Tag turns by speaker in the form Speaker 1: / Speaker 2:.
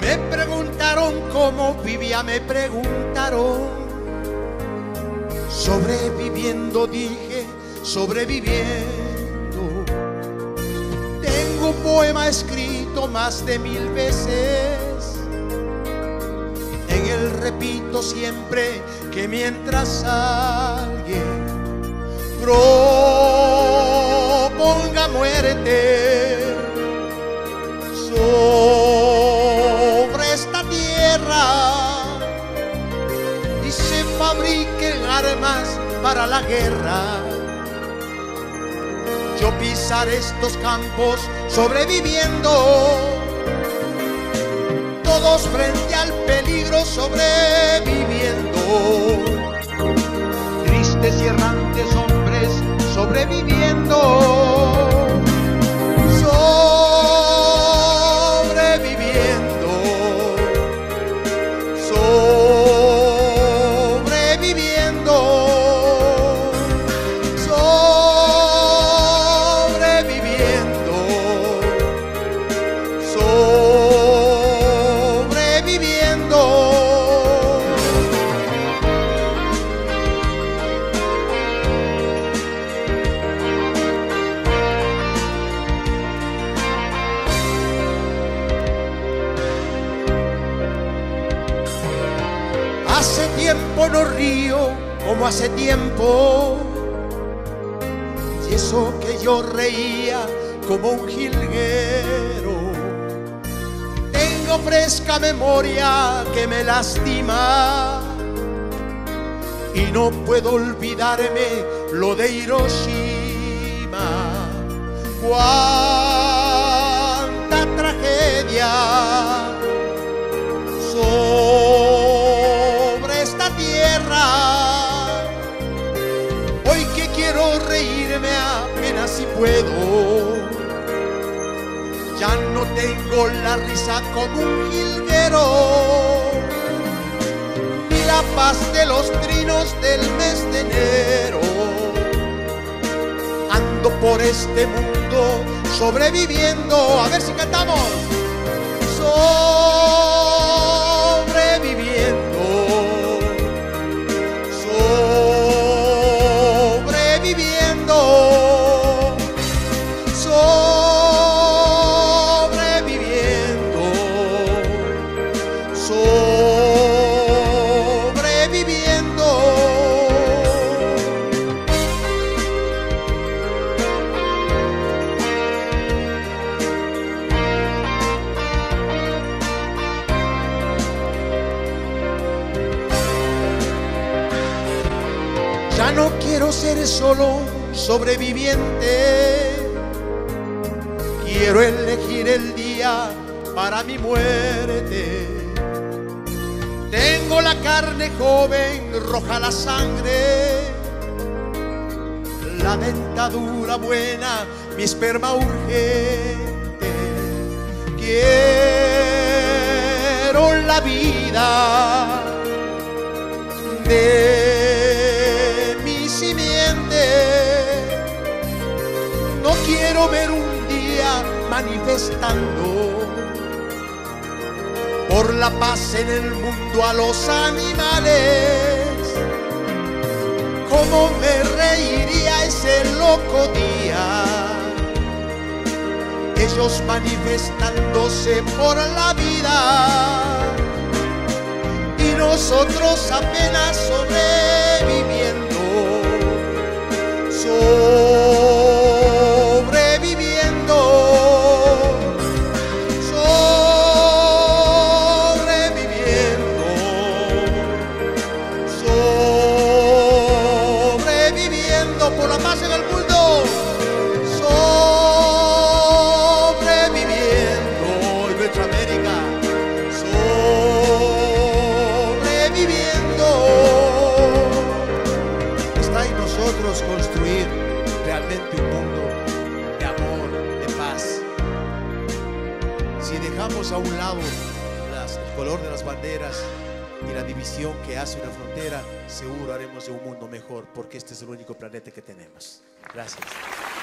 Speaker 1: Me preguntaron cómo vivía, me preguntaron. Sobreviviendo, dije, sobreviviendo. Tengo un poema escrito más de 1000 veces. En él repito siempre que mientras alguien proponga muerte sobre esta tierra y se fabriquen armas para la guerra, yo pisaré estos campos sobreviviendo. Todos frente al peligro sobreviviendo. Tristes y errantes hombres sobreviviendo. Sobreviviendo. Sobreviviendo. Sobreviviendo. Hace tiempo no río como hace tiempo, y eso que yo reía como un jilguero. Tengo fresca memoria que me lastima y no puedo olvidarme lo de Hiroshima. Cuánta tragedia sobre esta tierra. Hoy que quiero reírme apenas si puedo. Ya no tengo la risa como un jilguero, ni la paz de los trinos del mes de enero. Ando por este mundo sobreviviendo. A ver si cantamos. Sobreviviendo. Sobreviviendo. Sobreviviendo. Sobreviviendo. Ya no quiero ser solo un sobreviviente. Quiero elegir el día para mi muerte. Tengo la carne joven, roja la sangre, la dentadura buena, mi esperma urgente. Quiero la vida de mi simiente. No quiero ver un día manifestando por la paz en el mundo a los animales. Cómo me reiría ese loco día, ellos manifestándose por la vida y nosotros apenas sobreviviendo. Sobreviviendo. Sobreviviendo. Sobreviviendo por la paz en el mundo. Sobreviviendo en nuestra América. Sobreviviendo. Está en nosotros construir realmente un mundo de amor, de paz. Si dejamos a un lado el color de las banderas y la división que hace una frontera, seguro haremos de un mundo mejor, porque este es el único planeta que tenemos. Gracias.